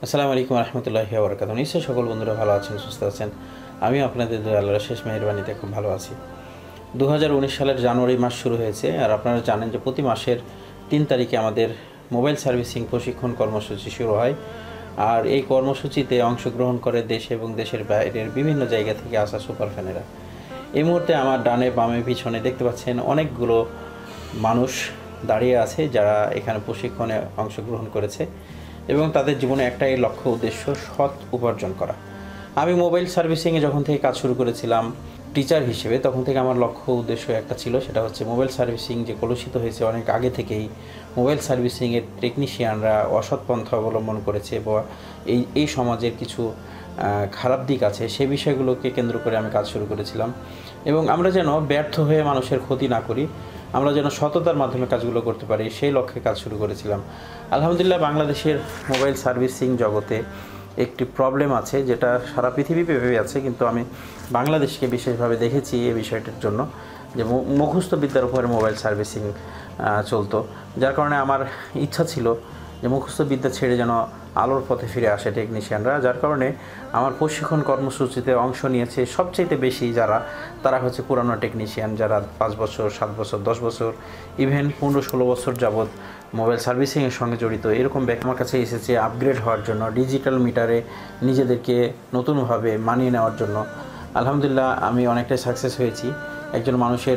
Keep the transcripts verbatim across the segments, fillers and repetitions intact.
আসসালামু আলাইকুম রহমতুল্লাহি ওয়া বারাকাতুহু। নিশ্চয়ই সকল বন্ধুরা ভালো আছেন, সুস্থ আছেন। আমি আপনাদের দোয়া আল্লাহর শেষ মেহেরবানিতে খুব ভালো আছি। দু হাজার উনিশ সালের জানুয়ারি মাস শুরু হয়েছে, আর আপনারা জানেন যে প্রতি মাসের তিন তারিখে আমাদের মোবাইল সার্ভিসিং প্রশিক্ষণ কর্মসূচি শুরু হয়। আর এই কর্মসূচিতে অংশগ্রহণ করে দেশ এবং দেশের বাইরের বিভিন্ন জায়গা থেকে আসা সুপারফ্যানেরা। এই মুহূর্তে আমার ডানে বামে পিছনে দেখতে পাচ্ছেন অনেকগুলো মানুষ দাঁড়িয়ে আছে যারা এখানে প্রশিক্ষণে অংশগ্রহণ করেছে এবং তাদের জীবনে একটাই লক্ষ্য উদ্দেশ্য, সৎ উপার্জন করা। আমি মোবাইল সার্ভিসিংয়ে যখন থেকে কাজ শুরু করেছিলাম টিচার হিসেবে, তখন থেকে আমার লক্ষ্য উদ্দেশ্য একটা ছিল, সেটা হচ্ছে মোবাইল সার্ভিসিং যে কলুষিত হয়েছে অনেক আগে থেকেই, মোবাইল সার্ভিসিংয়ের টেকনিশিয়ানরা অসৎ পন্থা অবলম্বন করেছে বা এই এই সমাজের কিছু খারাপ দিক আছে, সেই বিষয়গুলোকে কেন্দ্র করে আমি কাজ শুরু করেছিলাম। এবং আমরা যেন ব্যর্থ হয়ে মানুষের ক্ষতি না করি, আমরা যেন সততার মাধ্যমে কাজগুলো করতে পারি, সেই লক্ষ্যে কাজ শুরু করেছিলাম। আলহামদুলিল্লাহ, বাংলাদেশের মোবাইল সার্ভিসিং জগতে একটি প্রবলেম আছে যেটা সারা পৃথিবীব্যাপী আছে, কিন্তু আমি বাংলাদেশকে বিশেষভাবে দেখেছি এই বিষয়টার জন্য, যে মুখস্থ বিদ্যার উপরে মোবাইল সার্ভিসিং চলতো। যার কারণে আমার ইচ্ছা ছিল যে মুখস্থ বিদ্যা ছেড়ে যেন আলোর পথে ফিরে আসে টেকনিশিয়ানরা। যার কারণে আমার প্রশিক্ষণ কর্মসূচিতে অংশ নিয়েছে সবচাইতে বেশি যারা, তারা হচ্ছে পুরানো টেকনিশিয়ান, যারা পাঁচ বছর সাত বছর দশ বছর ইভেন পনেরো ষোলো বছর যাবৎ মোবাইল সার্ভিসিংয়ের সঙ্গে জড়িত। এরকম ব্যক্তি আমার কাছে এসেছে আপগ্রেড হওয়ার জন্য, ডিজিটাল মিটারে নিজেদেরকে নতুনভাবে মানিয়ে নেওয়ার জন্য। আলহামদুলিল্লাহ, আমি অনেকটাই সাকসেস হয়েছি। একজন মানুষের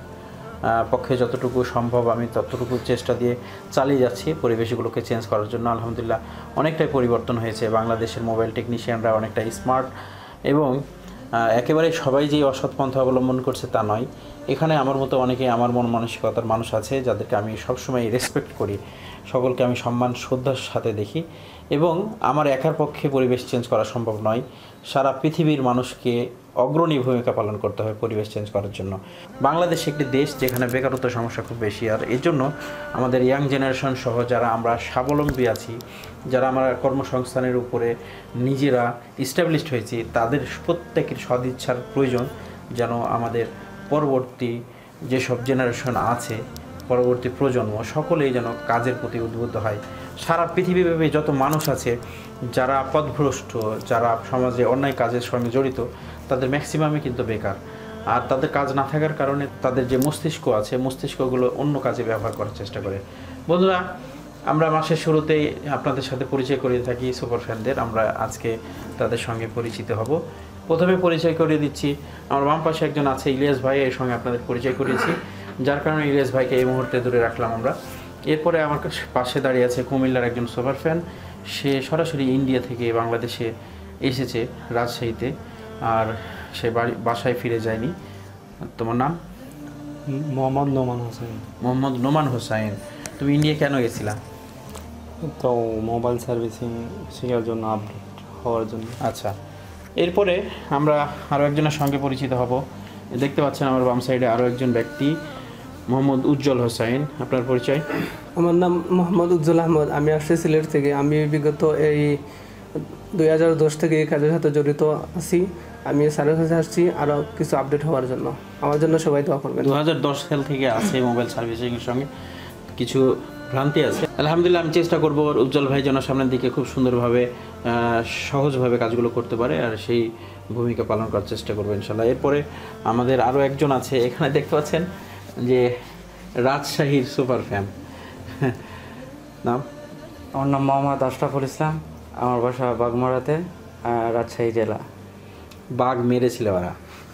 পক্ষে যতটুকু সম্ভব আমি ততটুকু চেষ্টা দিয়ে চালিয়ে যাচ্ছি পরিবেশগুলোকে চেঞ্জ করার জন্য। আলহামদুলিল্লাহ, অনেকটাই পরিবর্তন হয়েছে। বাংলাদেশের মোবাইল টেকনিশিয়ানরা অনেকটাই স্মার্ট এবং একেবারে সবাই যে অসৎ পন্থা অবলম্বন করছে তা নয়। এখানে আমার মতো অনেকে আমার মন মানসিকতার মানুষ আছে যাদেরকে আমি সবসময় রেসপেক্ট করি, সকলকে আমি সম্মান শ্রদ্ধার সাথে দেখি। এবং আমার একার পক্ষে পরিবেশ চেঞ্জ করা সম্ভব নয়, সারা পৃথিবীর মানুষকে অগ্রণী ভূমিকা পালন করতে হবে পরিবেশ চেঞ্জ করার জন্য। বাংলাদেশ একটি দেশ যেখানে বেকারত্বের সমস্যা খুব বেশি, আর এর জন্য আমাদের ইয়াং জেনারেশন সহ যারা আমরা স্বাবলম্বী আছি, যারা আমরা কর্মসংস্থানের উপরে নিজেরা ইস্টাবলিশড হয়েছি, তাদের প্রত্যেকের সদিচ্ছার প্রয়োজন, যেন আমাদের পরবর্তী যেসব জেনারেশন আছে, পরবর্তী প্রজন্ম সকলেই যেন কাজের প্রতি উদ্বুদ্ধ হয়। সারা পৃথিবীব্যাপী যত মানুষ আছে যারা পথভ্রষ্ট, যারা সমাজে অন্যায় কাজের সঙ্গে জড়িত, তাদের ম্যাক্সিমামই কিন্তু বেকার। আর তাদের কাজ না থাকার কারণে তাদের যে মস্তিষ্ক আছে, মস্তিষ্কগুলো অন্য কাজে ব্যবহার করার চেষ্টা করে। বন্ধুরা, আমরা মাসের শুরুতেই আপনাদের সাথে পরিচয় করিয়ে থাকি সুপার ফ্যানদের। আমরা আজকে তাদের সঙ্গে পরিচিত হব। প্রথমে পরিচয় করিয়ে দিচ্ছি, আমার বাম পাশে একজন আছে ইলিয়াস ভাই, এর সঙ্গে আপনাদের পরিচয় করিয়েছি, যার কারণে ইলিয়াস ভাইকে এই মুহূর্তে দূরে রাখলাম আমরা। এরপরে আমার পাশে দাঁড়িয়ে আছে কুমিল্লার একজন সুপার ফ্যান, সে সরাসরি ইন্ডিয়া থেকে বাংলাদেশে এসেছে রাজশাহীতে, আর সে বাড়ি বাসায় ফিরে যায়নি। তোমার নাম? মোহাম্মদ নোমান হোসেন। মোহাম্মদ নোমান হোসেন। তুমি ইন্ডিয়া কেন গেছিলা? তো মোবাইল সার্ভিসিং শেখার জন্য, আপডেট হওয়ার জন্য। আচ্ছা, এরপরে আমরা আরও একজনের সঙ্গে পরিচিত হব। দেখতে পাচ্ছেন আমার বাম সাইডে আরও একজন ব্যক্তি, মোহাম্মদ উজ্জ্বল হোসেন। আপনার পরিচয়? আমার নাম মোহাম্মদ উজ্জ্বল আহমদ। আমি আসছি সিলেট থেকে। আমি বিগত এই দুই হাজার দশ থেকে এই কাজের সাথে জড়িত আছি। আমি স্যারের কাছে আসছি আরও কিছু আপডেট হওয়ার জন্য। আমার জন্য সবাই দোয়া করবেন। দু হাজার দশ সাল থেকে আছে মোবাইল সার্ভিসিংয়ের সঙ্গে, কিছু ভ্রান্তি আছে। আলহামদুলিল্লাহ, আমি চেষ্টা করব উজ্জ্বল ভাই যেন সামনের দিকে খুব সুন্দরভাবে সহজভাবে কাজগুলো করতে পারে, আর সেই ভূমিকা পালন করার চেষ্টা করবো ইনশাল্লাহ। এরপরে আমাদের আরও একজন আছে, এখানে দেখতে পাচ্ছেন যে রাজশাহীর সুপার ফ্যান। নাম? আমার নাম মোহাম্মদ আশরাফুল ইসলাম। আমার বাসা বাগমারাতে, রাজশাহী জেলা। বাঘ মেরেছিল ওরা?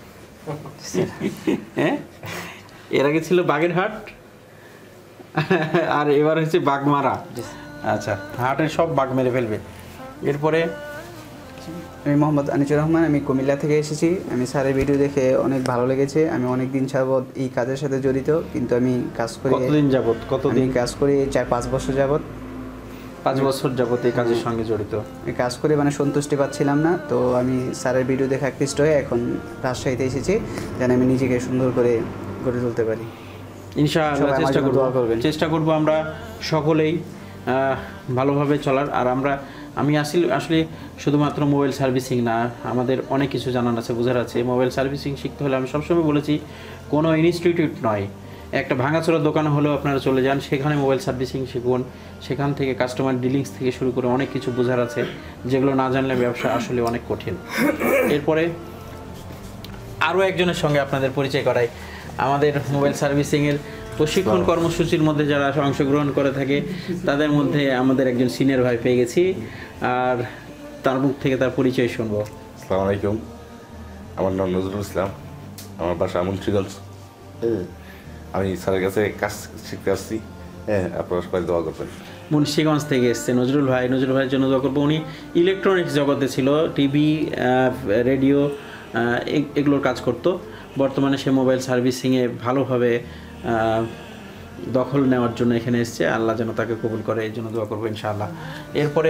হ্যাঁ, এর আগে ছিল বাগেরহাট, আর এবার হচ্ছে বাগমারা। আচ্ছা, হাটের সব বাঘ মেরে ফেলবে। এরপরে আমি মোহাম্মদ আনিসুর রহমান, আমি কুমিল্লা থেকে এসেছি। আমি স্যারের ভিডিও দেখে অনেক ভালো লেগেছে। আমি অনেক দিন যাবৎ এই কাজের সাথে জড়িত, কিন্তু আমি কাজ করি কতদিন যাবত? কতদিন কাজ করি? চার পাঁচ বছর যাবৎ। পাঁচ বছর যাবত এই কাজের সঙ্গে জড়িত। আমি কাজ করে মানে সন্তুষ্টি পাচ্ছিলাম না, তো আমি স্যারের ভিডিও দেখে আকৃষ্ট হয়ে এখন রাজশাহীতে এসেছি, যেন আমি নিজেকে সুন্দর করে গড়ে তুলতে পারি। ইনশাআল্লাহ চেষ্টা করব, চেষ্টা করব আমরা সকলেই ভালোভাবে চলার। আর আমরা আমি আসলে আসলে শুধুমাত্র মোবাইল সার্ভিসিং না, আমাদের অনেক কিছু জানার আছে, বোঝার আছে। মোবাইল সার্ভিসিং শিখতে হলে আমি সবসময় বলেছি কোনো ইনস্টিটিউট নয়, একটা ভাঙাচোরা দোকান হলেও আপনারা চলে যান, সেখানে মোবাইল সার্ভিসিং শিখুন। সেখান থেকে কাস্টমার ডিলিংস থেকে শুরু করে অনেক কিছু বোঝার আছে, যেগুলো না জানলে ব্যবসা আসলে অনেক কঠিন। এরপরে আরও একজনের সঙ্গে আপনাদের পরিচয় করাই। আমাদের মোবাইল সার্ভিসিংয়ের প্রশিক্ষণ কর্মসূচির মধ্যে যারা অংশগ্রহণ করে থাকে তাদের মধ্যে আমাদের একজন সিনিয়র ভাই পেয়ে গেছি, আর তার মুখ থেকে তার পরিচয় শুনবো। আসসালামু আলাইকুম, আমার নাম নজরুল ইসলাম, আমার বাসা মুন্সিগঞ্জ। আমি স্যারের কাছে কাজ শিখতে আসছি। হ্যাঁ, আপনারা সবাই দোয়া করবেন। মুন্সিগঞ্জ থেকে এসছে নজরুল ভাই। নজরুল ভাইয়ের জন্য দোয়া করবো। উনি ইলেকট্রনিক্স জগতে ছিল, টিভি, রেডিও এগুলোর কাজ করতো। বর্তমানে সে মোবাইল সার্ভিসিংয়ে ভালোভাবে দখল নেওয়ার জন্য এখানে এসছে। আল্লাহ যেন তাকে কবুল করে, এই জন্য দোয়া করবো ইনশাআল্লাহ। এরপরে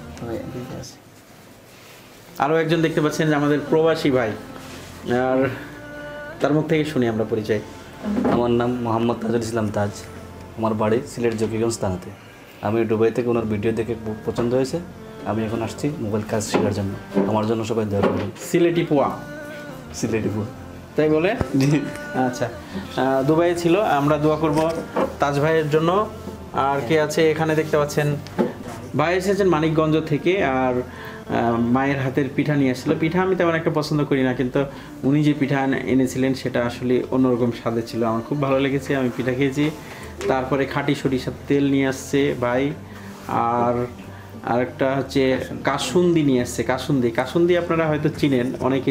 আরও একজন দেখতে পাচ্ছেন যে আমাদের প্রবাসী ভাই, আর তার মুখ থেকে শুনি আমরা পরিচয়। আমার নাম মোহাম্মদ তাজুল ইসলাম তাজ, আমার বাড়ি সিলেট জকিগঞ্জ থানাতে। আমি দুবাই থেকে ওনার ভিডিও দেখে খুব পছন্দ হয়েছে, আমি এখন আসছি মোবাইল কাজ শেখার জন্য। আমার জন্য সবাই দোয়া করবেন। সিলেটি পোয়া, সিলেটি পুরো তাই বলে? আচ্ছা, দুবাইয়ে ছিল। আমরা দোয়া করব তাজ ভাইয়ের জন্য। আর কে আছে এখানে দেখতে পাচ্ছেন, ভাই এসেছেন মানিকগঞ্জ থেকে, আর মায়ের হাতের পিঠা নিয়ে আসছিল। পিঠা আমি তেমন একটা পছন্দ করি না, কিন্তু উনি যে পিঠা এনেছিলেন সেটা আসলে অন্যরকম স্বাদের ছিল, আমার খুব ভালো লেগেছে। আমি পিঠা খেয়েছি। তারপরে খাঁটি সরিষার তেল নিয়ে আসছে ভাই, আর আরেকটা হচ্ছে কাসুন্দি নিয়ে আসছে। কাসুন্দি কাসুন্দি আপনারা হয়তো চিনেন, অনেকে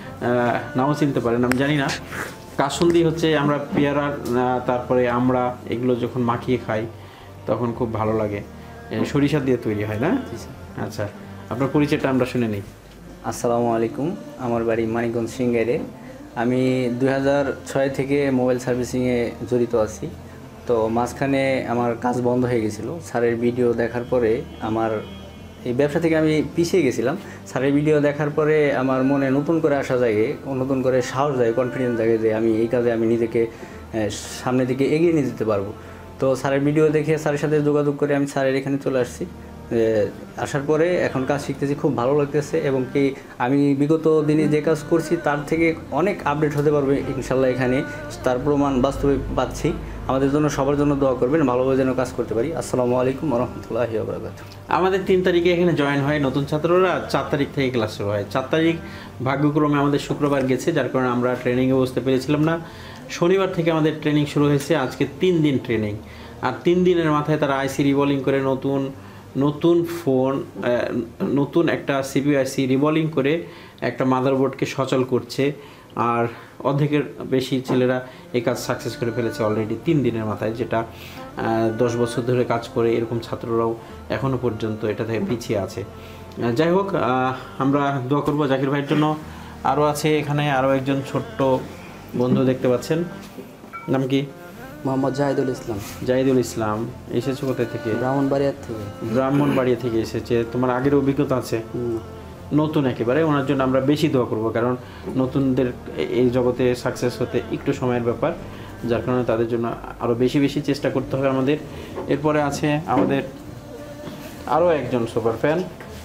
নাও চিনতে পারেন, আমি জানি না। কাসুন্দি হচ্ছে আমরা পেয়ারা, তারপরে আমরা এগুলো যখন মাখিয়ে খাই তখন খুব ভালো লাগে। সরিষা দিয়ে তৈরি হয় না? আচ্ছা, আপনার পরিচয়টা আমরা শুনে নিই। আসসালামু আলাইকুম, আমার বাড়ি মানিকগঞ্জ সিঙ্গাইরে। আমি দুই হাজার ছয় থেকে মোবাইল সার্ভিসিংয়ে জড়িত আছি। তো মাঝখানে আমার কাজ বন্ধ হয়ে গেছিলো। স্যারের ভিডিও দেখার পরে আমার এই ব্যবসা থেকে আমি পিছিয়ে গেছিলাম। স্যারের ভিডিও দেখার পরে আমার মনে নতুন করে আসা জায়গায়, নতুন করে সাহস যায়, কনফিডেন্স জাগে যে আমি এই কাজে আমি নিজেকে সামনের দিকে এগিয়ে নিয়ে যেতে পারবো। তো স্যারের ভিডিও দেখে স্যারের সাথে যোগাযোগ করে আমি স্যারের এখানে চলে আসছি। আসার পরে এখন কাজ শিখতেছি, খুব ভালো লাগতেছে। এবং কি আমি বিগত দিনে যে কাজ করছি তার থেকে অনেক আপডেট হতে পারবে ইনশাল্লাহ এখানে, তার প্রমাণ বাস্তবে পাচ্ছি। আমাদের জন্য সবার জন্য দোয়া করবেন, ভালোভাবে যেন কাজ করতে পারি। আসসালামু আলাইকুম রহমতুল্লাহি ওয়া বারাকাতুহু। আমাদের তিন তারিখে এখানে জয়েন হয় নতুন ছাত্ররা, চার তারিখ থেকে ক্লাস শুরু হয়। চার তারিখ ভাগ্যক্রমে আমাদের শুক্রবার গেছে, যার কারণে আমরা ট্রেনিংয়ে বসতে পেরেছিলাম না। শনিবার থেকে আমাদের ট্রেনিং শুরু হয়েছে, আজকে তিন দিন ট্রেনিং। আর তিন দিনের মাথায় তারা আইসি রিবলিং করে নতুন নতুন ফোন, নতুন একটা সিপিইউ আইসি রিবলিং করে একটা মাদারবোর্ডকে সচল করছে। আর অর্ধেকের বেশি ছেলেরা এই কাজ সাকসেস করে ফেলেছে অলরেডি তিন দিনের মাথায়, যেটা দশ বছর ধরে কাজ করে এরকম ছাত্ররাও এখনও পর্যন্ত এটা থেকে পিছিয়ে আছে। যাই হোক, আমরা দোয়া করবো জাকির ভাইয়ের জন্য। আরও আছে এখানে আরও একজন ছোট্ট বন্ধু দেখতে পাচ্ছেন, নাম কি? মোহাম্মদ জাহিদুল ইসলাম। জাহিদুল ইসলাম, এসেছো কোথায় থেকে? ব্রাহ্মণবাড়িয়া থেকে। ব্রাহ্মণবাড়িয়া থেকে এসেছে। তোমার আগের অভিজ্ঞতা আছে? নতুন একেবারে। ওনার জন্য আমরা বেশি দোয়া করবো, কারণ নতুনদের এই জগতে সাকসেস হতে একটু সময়ের ব্যাপার, যার কারণে তাদের জন্য আরও বেশি বেশি চেষ্টা করতে হবে আমাদের। এরপরে আছে আমাদের আরও একজন সুপার ফ্যান,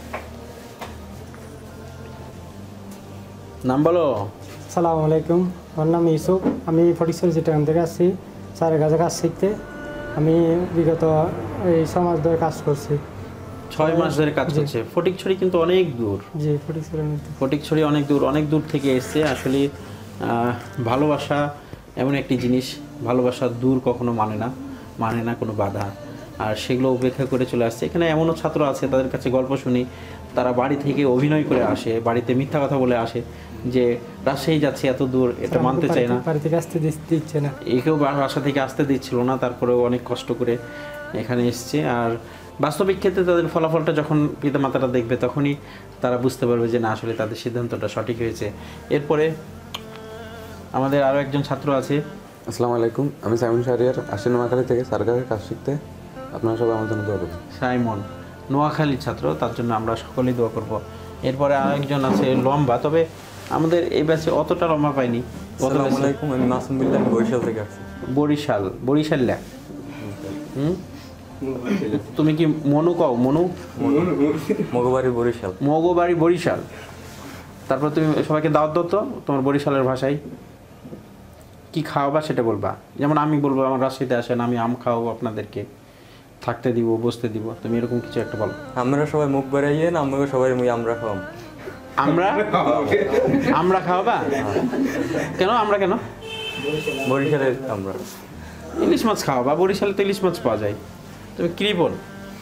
নাম বলো। আসসালামু আলাইকুম, আমার নাম ইউসুফ। আমি ফটিকছড়ি চিটাগাং থেকে আসছি স্যারের কাছে কাজ শিখতে। আমি বিগত এই ছ মাস ধরে কাজ করছি। ছয় মাস ধরে কাজ করছে। ফটিকছড়ি কিন্তু অনেক দূর। জি, ফটিকছড়ি ফটিকছড়ি অনেক দূর, অনেক দূর থেকে এসছে। আসলে ভালোবাসা এমন একটি জিনিস, ভালোবাসা দূর কখনো মানে না, মানে না কোনো বাধা। আর সেগুলো উপেক্ষা করে চলে আসছে। এখানে এমনও ছাত্র আছে, তাদের কাছে গল্প শুনি, তারা বাড়ি থেকে অভিনয় করে আসে, বাড়িতে মিথ্যা কথা বলে আসে যে রাজশাহী যাচ্ছে এত দূর, এটা মানতে চায় না, বাড়ি থেকে আসতে দিচ্ছে না, একেও বাসা থেকে আসতে দিচ্ছিল না, তারপরেও অনেক কষ্ট করে এখানে এসছে। আর বাস্তবিক ক্ষেত্রে তাদের ফলাফলটা যখন পিতামাতারা দেখবে তখনই তারা বুঝতে পারবে যে না, আসলে তাদের সিদ্ধান্তটা সঠিক হয়েছে। এরপরে আমাদের আরও একজন ছাত্র আছে। আসসালামু আলাইকুম, আমি সাইমন শাহরিয়ার, আসছি নোয়াখালী থেকে সরকারের কাজ শিখতে। আপনারা সবাই আমার জন্য দোয়া করবেন। সাইমন নোয়াখালীর ছাত্র, তার জন্য আমরা সকলেই দোয়া করব। এরপরে আরেকজন আছে লম্বা, তবে আমাদের এই ব্যাচে অতটা লম্বা পাইনি। আসসালামু আলাইকুম, আমি মাসুম বিল্লাহ, বরিশাল থেকে আসছি। বরিশাল, বরিশাল ল্যাক। হুম, তুমি কি মনু কও? মনু মগবাড়ি বরিশাল। মগবাড়ি বরিশাল। তারপর তুমি সবাইকে দাওয়াত দাও তো তোমার বরিশালের ভাষায়। কি খাওয়াবা সেটা বলবা। যেমন আমি বলবো আমার রাজশাহীতে আসেন, আমি আম খাওয়াবো আপনাদেরকে, থাকতে দিব, বসতে দিব, তুমি এরকম কিছু একটা বলো। আমরা সবাই মুখ বেড়াইয়েন, আমরা সবাই মুই আমরা খাওয়াম। আমরা আমরা খাওয়াবা কেন? আমরা কেন? বরিশালের আমরা ইলিশ মাছ খাওয়াবা, বরিশালে তো ইলিশ মাছ পাওয়া যায়, তুমি কৃপণ।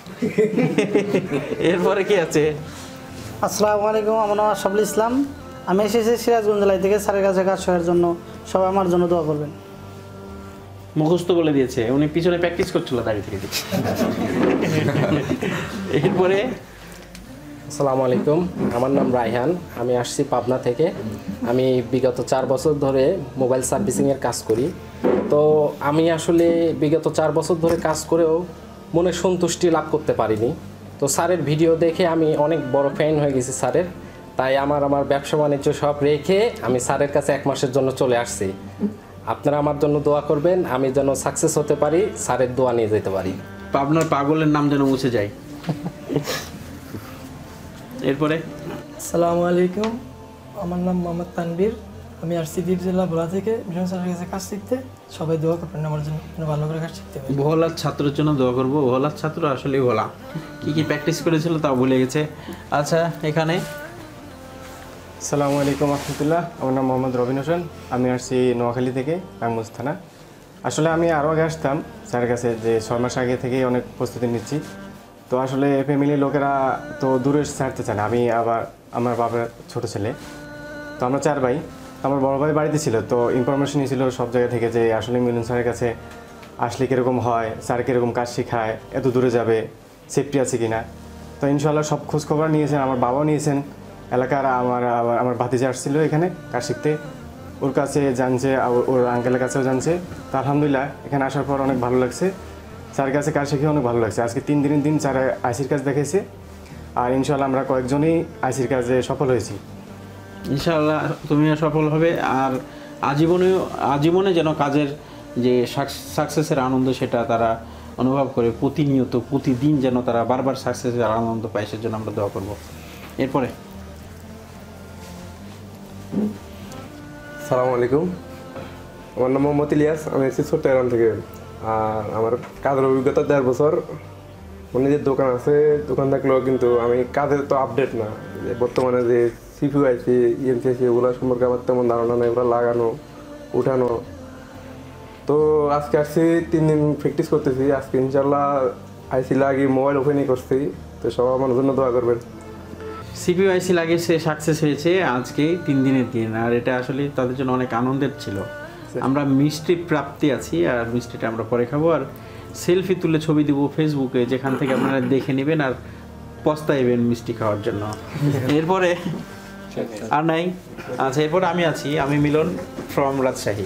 এরপরে কি আছে? আসসালামু আলাইকুম, আমার নাম আশরাফুল ইসলাম, আমি এসেছি সিরাজগঞ্জ জেলা থেকে স্যারের কাছে কাজ শেখার জন্য। সবাই আমার জন্য দোয়া করবেন। মুখস্থ বলে দিয়েছে, উনি পিছনে প্র্যাকটিস করছিল দাঁড়িয়ে থেকে। এরপরে আসসালামু আলাইকুম, আমার নাম রায়হান, আমি আসছি পাবনা থেকে। আমি বিগত চার বছর ধরে মোবাইল সার্ভিসিংয়ের কাজ করি। তো আমি আসলে বিগত চার বছর ধরে কাজ করেও মনে সন্তুষ্টি লাভ করতে পারিনি। তো স্যারের ভিডিও দেখে আমি অনেক বড় ফ্যান হয়ে গেছি স্যারের। তাই আমার আমার ব্যবসা বাণিজ্য সব রেখে আমি স্যারের কাছে এক মাসের জন্য চলে আসছি। আপনারা আমার জন্য দোয়া করবেন, আমি যেন সাকসেস হতে পারি, স্যারের দোয়া নিয়ে যেতে পারি। পাবনার পাগলের নাম যেন মুছে যায়। এরপরে আসসালামু আলাইকুম, আমার নাম মোহাম্মদ তানবীর, আমি আসছি দ্বীপ জেলা ভোলা থেকে মিশন স্যারের কাছে কাজ শিখতে। সবাই দোয়া করবেন আমার জন্য, ভালো করে কাজ শিখতে পারি। ভোলার ছাত্রের জন্য দোয়া করবো। ভোলার ছাত্র আসলে ভোলা, কি কি প্র্যাকটিস করেছিল তাও ভুলে গেছে। আচ্ছা, এখানে আসসালামু আলাইকুম রহমতুল্লাহ, আমার নাম মোহাম্মদ রবিন হোসেন, আমি আসছি নোয়াখালী থেকে রামগঞ্জ থানা। আসলে আমি আরও আগে আসতাম স্যারের কাছে, যে ছয় মাস আগে থেকেই অনেক প্রস্তুতি নিচ্ছি। তো আসলে ফ্যামিলির লোকেরা তো দূরে ছাড়তে চায় না। আমি আবার আমার বাবার ছোট ছেলে, তো আমরা চার ভাই। আমার বড় ভাই বাড়িতে ছিল, তো ইনফরমেশন ছিল সব জায়গা থেকে যে আসলে মিলন স্যারের কাছে আসলে কীরকম হয়, স্যার কীরকম কাজ শেখায়, এত দূরে যাবে, সেফটি আছে কিনা। তো ইনশাল্লাহ সব খোঁজখবর নিয়েছেন, আমার বাবাও নিয়েছেন। এলাকার আমার আমার ভাতিজা আসছিল এখানে কাজ শিখতে, ওর কাছে জানছে, ওর আঙ্কেলের কাছেও জানছে। তো আলহামদুলিল্লাহ এখানে আসার পর অনেক ভালো লাগছে, স্যারের কাছে কাজ শিখে অনেক ভালো লাগছে। আজকে তিন দিনের দিন স্যার আইসির কাজ দেখেছে, আর ইনশাল্লাহ আমরা কয়েকজনই আইসির কাজে সফল হয়েছি। ইনশাআল্লাহ তুমিও সফল হবে, আর আজীবনে আজীবনে যেন কাজের যে সাকসেসের আনন্দ সেটা তারা অনুভব করে, প্রতিনিয়ত প্রতিদিন যেন তারা বারবার সাকসেসের আনন্দ পায়, সেজন্য আমরা দোয়া করব। এরপরে সালামু আলাইকুম, আমার নাম মোহাম্মদ ইলিয়াস, আমি এসেছি চট্টগ্রাম থেকে। আর আমার কাজের অভিজ্ঞতা দেড় বছর। মানে যে দোকান আছে, দোকান থাকলেও কিন্তু আমি কাজের তো আপডেট না। বর্তমানে যে সিপিউ আইসি, ইএমসি আইসি, এগুলো সম্পর্কে আমার তেমন ধারণা নেই, ওগুলো লাগানো উঠানো। তো আজকে আসছি, তিন দিন প্র্যাকটিস করতেছি। আজকে ইনশাল্লাহ আইসি লাগিয়ে মোবাইল ওপেনই করছি। তো সবাই আমার জন্য দোয়া করবেন। সিপিইউ আইসি লাগিয়ে সে সাকসেস হয়েছে আজকে তিন দিনের দিন, আর এটা আসলে তাদের জন্য অনেক আনন্দের ছিল। আমরা মিষ্টি প্রাপ্তি আছি, আর মিষ্টিটা আমরা পরে খাবো, আর সেলফি তুলে ছবি দিব ফেসবুকে, যেখান থেকে আপনারা দেখে নেবেন আর পস্তাইবেন মিষ্টি খাওয়ার জন্য। এরপরে আর নাই। আচ্ছা, এরপরে আমি আছি, আমি মিলন ফ্রম রাজশাহী।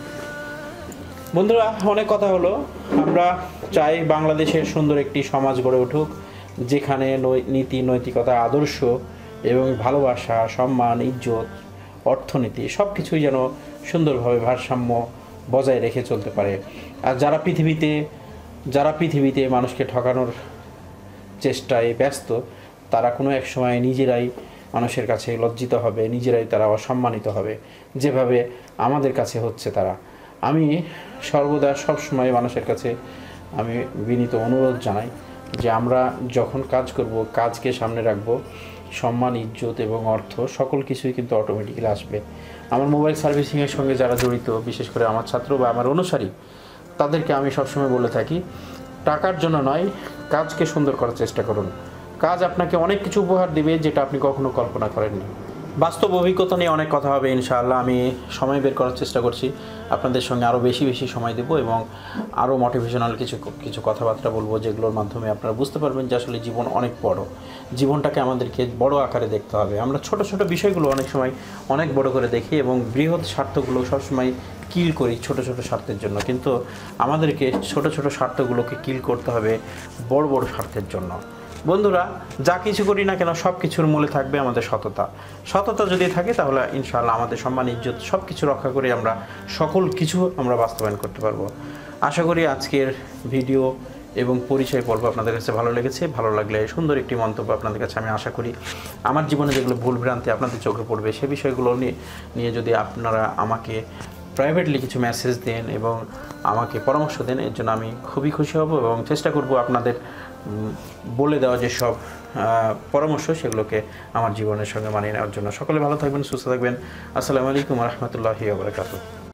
বন্ধুরা, অনেক কথা হলো। আমরা চাই বাংলাদেশের সুন্দর একটি সমাজ গড়ে উঠুক, যেখানে নীতি, নৈতিকতা, আদর্শ এবং ভালোবাসা, সম্মান, ইজ্জত, অর্থনীতি সব কিছুই যেন সুন্দরভাবে ভারসাম্য বজায় রেখে চলতে পারে। আর যারা পৃথিবীতে যারা পৃথিবীতে মানুষকে ঠকানোর চেষ্টায় ব্যস্ত, তারা কোনো এক সময় নিজেরাই মানুষের কাছে লজ্জিত হবে, নিজেরাই তারা অসম্মানিত হবে, যেভাবে আমাদের কাছে হচ্ছে তারা। আমি সর্বদা সবসময় মানুষের কাছে আমি বিনীত অনুরোধ জানাই যে আমরা যখন কাজ করব, কাজকে সামনে রাখবো, সম্মান, ইজ্জত এবং অর্থ সকল কিছুই কিন্তু অটোমেটিক্যালি আসবে। আমার মোবাইল সার্ভিসিংয়ের সঙ্গে যারা জড়িত, বিশেষ করে আমার ছাত্র বা আমার অনুসারী, তাদেরকে আমি সবসময় বলে থাকি, টাকার জন্য নয়, কাজকে সুন্দর করার চেষ্টা করুন। কাজ আপনাকে অনেক কিছু উপহার দিবে, যেটা আপনি কখনো কল্পনা করেননি। বাস্তব অভিজ্ঞতা নিয়ে অনেক কথা হবে ইনশাআল্লাহ। আমি সময় বের করার চেষ্টা করছি, আপনাদের সঙ্গে আরও বেশি বেশি সময় দেব এবং আরও মোটিভেশনাল কিছু কিছু কথাবার্তা বলবো, যেগুলোর মাধ্যমে আপনারা বুঝতে পারবেন যে আসলে জীবন অনেক বড়। জীবনটাকে আমাদেরকে বড় আকারে দেখতে হবে। আমরা ছোট ছোট বিষয়গুলো অনেক সময় অনেক বড় করে দেখি এবং বৃহৎ স্বার্থগুলো সবসময় কিল করি ছোট ছোট স্বার্থের জন্য, কিন্তু আমাদেরকে ছোট ছোট স্বার্থগুলোকে কিল করতে হবে বড় বড় স্বার্থের জন্য। বন্ধুরা, যা কিছু করি না কেন সব কিছুর মূলে থাকবে আমাদের সততা। সততা যদি থাকে তাহলে ইনশাআল্লাহ আমাদের সম্মান, ইজ্জত সব কিছু রক্ষা করে আমরা সকল কিছু আমরা বাস্তবায়ন করতে পারবো। আশা করি আজকের ভিডিও এবং পরিচয় পর্ব আপনাদের কাছে ভালো লেগেছে। ভালো লাগলে সুন্দর একটি মন্তব্য আপনাদের কাছে আমি আশা করি। আমার জীবনে যেগুলো ভুল ভ্রান্তি আপনাদের চোখে পড়বে, সে বিষয়গুলো নিয়ে নিয়ে যদি আপনারা আমাকে প্রাইভেটলি কিছু মেসেজ দেন এবং আমাকে পরামর্শ দেন, এর জন্য আমি খুবই খুশি হব এবং চেষ্টা করব আপনাদের বলে দেওয়া যে সব পরামর্শ সেগুলোকে আমার জীবনের সঙ্গে মানিয়ে নেওয়ার জন্য। সকলে ভালো থাকবেন, সুস্থ থাকবেন। আসসালামু আলাইকুম ওয়া রাহমাতুল্লাহি ওয়া বারাকাতুহু।